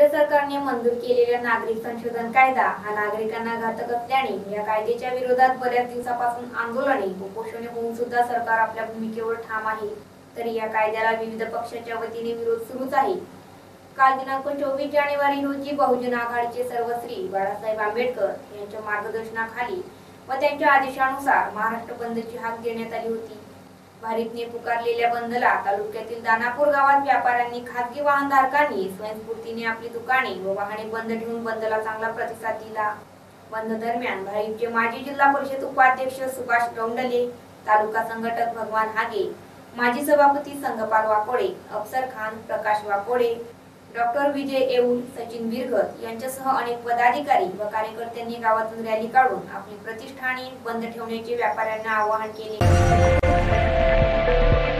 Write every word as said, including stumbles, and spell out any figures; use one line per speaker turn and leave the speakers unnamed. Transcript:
केंद्र सरकारने मंजूर केलेला नागरिक संशोधन कायदा हा नागरिकांना घातक असल्याने या कायद्याच्या विरोधात बऱ्याच दिवसापासून आंदोलने उपोषणे होऊन सुद्धा सरकार आपल्या भूमिकेवर ठाम आहे। तरी या कायद्याला विविध पक्षाच्या वतीने विरोध सुरूच आहे। काल दिनांक चोवीस जानेवारी रोजी बहुजन आघाडीचे सर्वश्री बाळासाहेब आंबेडकर यांच्या मार्गदर्शनाखाली व त्यांच्या आदेशानुसार महाराष्ट्र बंदची हाक देण्यात आली होती। भारिपने पुकारलेल्या बंदला तालुक्यातील दानापूर गावात व्यापाऱ्यांनी, खासगी वाहनधारकांनी स्वयंस्फूर्तीने आपली दुकाने व वाहने बंद ठेवून बंदला चांगला प्रतिसाद दिला। बंद दरम्यान भारिपचे माजी जिल्हा परिषद उपाध्यक्ष सुभाष गौंडले, तालुका संघटक भगवान हागे, माजी सभापती संगपाल वाकोडे, अफसर खान, प्रकाश वाकोडे, डॉक्टर विजय येऊल, सचिन बिरगत यांच्यासह अनेक पदाधिकारी व कार्यकर्त्यांनी गावातून रॅली काढून आपली प्रतिष्ठाने बंद ठेवण्याचे व्यापाऱ्यांना आवाहन केले।